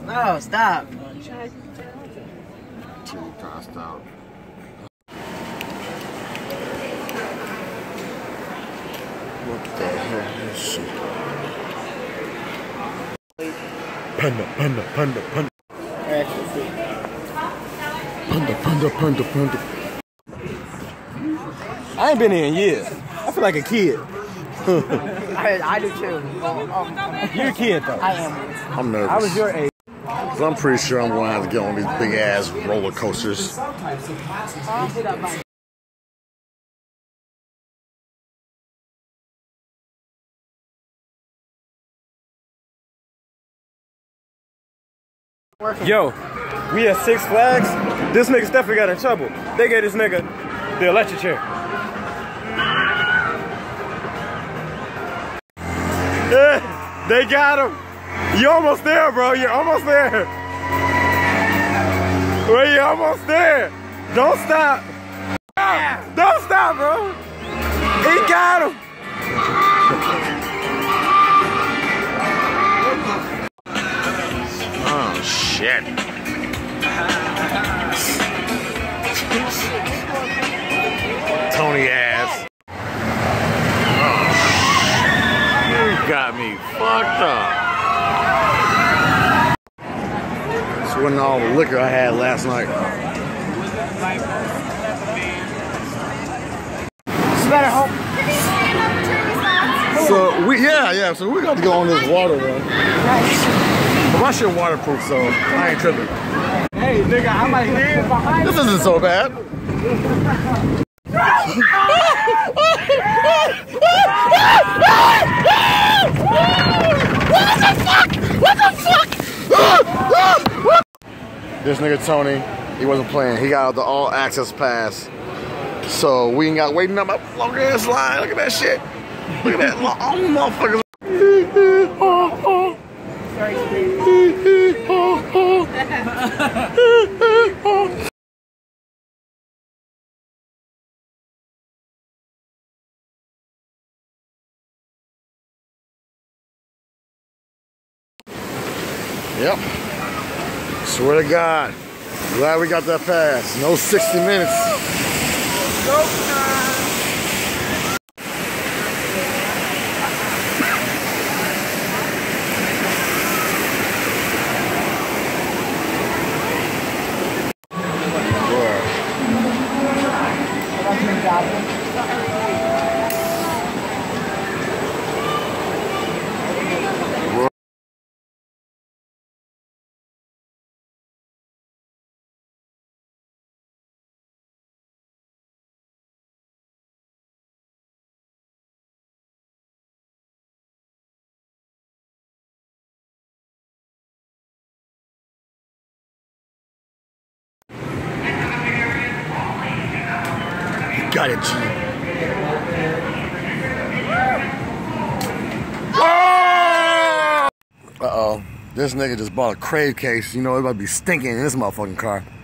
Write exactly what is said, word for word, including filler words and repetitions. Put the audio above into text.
No, stop. Two trying to stop. What the hell is this shit? Panda, panda, panda, panda. Panda, panda, panda, panda. I ain't been here in years. I feel like a kid. I, I do too. Um, um, You're a kid though. I am. I'm nervous. I was your age. So I'm pretty sure I'm going to have to get on these big ass roller coasters. Yo, we at Six Flags. This nigga Stephen got in trouble. They gave this nigga the electric chair. Yeah, they got him. You almost there, bro. You're almost there. Well, you're almost there. Don't stop. Don't stop, bro. He got him. Oh, shit. Tony ass. Oh, you got me fucked up. This wasn't all the liquor I had last night. Better hope. So we, yeah, yeah. So we got to go on this water run. But my shit waterproof, so I ain't tripping. Hey, nigga, I might live behind. This isn't so bad. What the fuck? What the fuck? This nigga Tony, he wasn't playing. He got the all access pass. So we ain't got waiting on my long ass line. Look at that shit. Look at that. All the motherfuckers. Yep. Swear to God. Glad we got that pass. No sixty minutes. Go time. Got it, G. Oh! Uh-oh. This nigga just bought a Crave case. You know, it about to be stinking in this motherfucking car.